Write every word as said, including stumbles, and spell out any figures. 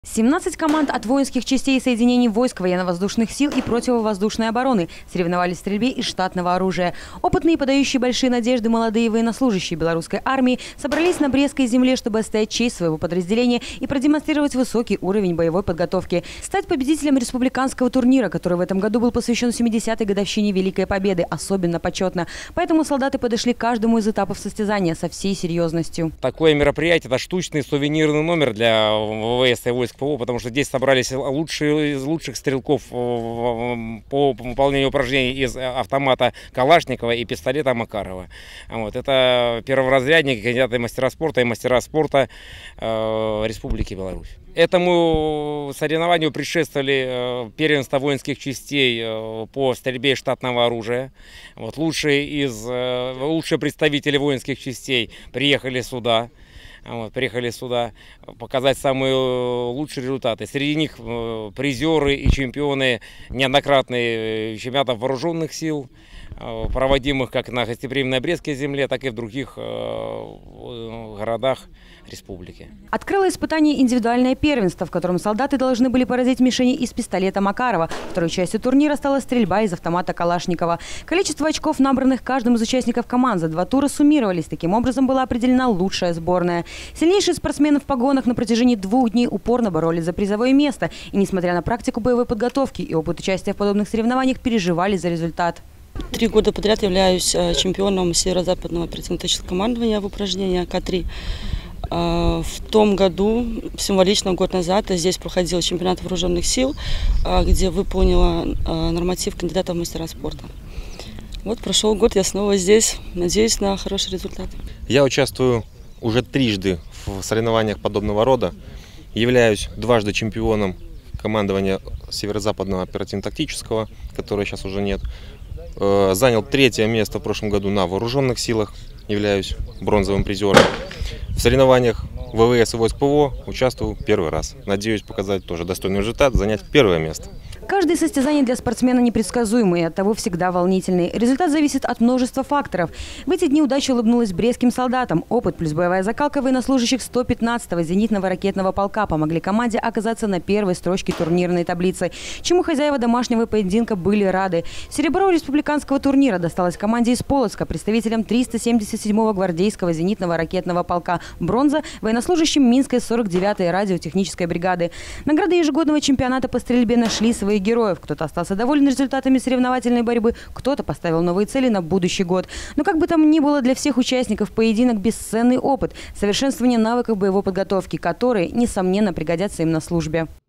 семнадцать команд от воинских частей и соединений войск военно-воздушных сил и противовоздушной обороны соревновались в стрельбе из штатного оружия. Опытные и подающие большие надежды молодые военнослужащие белорусской армии собрались на Брестской земле, чтобы отстоять честь своего подразделения и продемонстрировать высокий уровень боевой подготовки. Стать победителем республиканского турнира, который в этом году был посвящен семидесятой годовщине Великой Победы, особенно почетно. Поэтому солдаты подошли к каждому из этапов состязания со всей серьезностью. Такое мероприятие – это штучный сувенирный номер для ВВС и войск ПВО, потому что здесь собрались лучшие из лучших стрелков по выполнению упражнений из автомата Калашникова и пистолета Макарова. Вот. Это перворазрядники, кандидаты мастера спорта и мастера спорта э, Республики Беларусь. Этому соревнованию предшествовали первенства воинских частей по стрельбе из штатного оружия. Вот. Лучшие, из, лучшие представители воинских частей приехали сюда. Вот, приехали сюда показать самые лучшие результаты. Среди них призеры и чемпионы неоднократные чемпионатов вооруженных сил, проводимых как на гостеприимной Брестской земле, так и в других городах республики. Открыло испытание индивидуальное первенство, в котором солдаты должны были поразить мишени из пистолета Макарова. Второй частью турнира стала стрельба из автомата Калашникова. Количество очков, набранных каждым из участников команд за два тура, суммировались. Таким образом была определена лучшая сборная. Сильнейшие спортсмены в погонах на протяжении двух дней упорно боролись за призовое место. И, несмотря на практику боевой подготовки и опыт участия в подобных соревнованиях, переживали за результат. Три года подряд являюсь чемпионом северо-западного оперативно-тактического командования в упражнении К три. В том году, символично год назад, здесь проходил чемпионат вооруженных сил, где выполнила норматив кандидата в мастера спорта. Вот прошел год, я снова здесь, надеюсь на хороший результат. Я участвую уже трижды в соревнованиях подобного рода, являюсь дважды чемпионом командования северо-западного оперативно-тактического, которого сейчас уже нет. Занял третье место в прошлом году на вооруженных силах, являюсь бронзовым призером. В соревнованиях ВВС и войск ПВО участвую первый раз. Надеюсь показать тоже достойный результат, занять первое место. Каждое состязание для спортсмена непредсказуемое и оттого всегда волнительный. Результат зависит от множества факторов. В эти дни удача улыбнулась брестским солдатам. Опыт плюс боевая закалка военнослужащих сто пятнадцатого зенитного ракетного полка помогли команде оказаться на первой строчке турнирной таблицы, чему хозяева домашнего поединка были рады. Серебро республиканского турнира досталось команде из Полоцка, представителям триста семьдесят седьмого гвардейского зенитного ракетного полка. Бронза – военнослужащим Минской сорок девятой радиотехнической бригады. Награды ежегодного чемпионата по стрельбе нашли своих героев. Кто-то остался доволен результатами соревновательной борьбы, кто-то поставил новые цели на будущий год. Но как бы там ни было, для всех участников поединок бесценный опыт, совершенствование навыков боевой подготовки, которые, несомненно, пригодятся им на службе.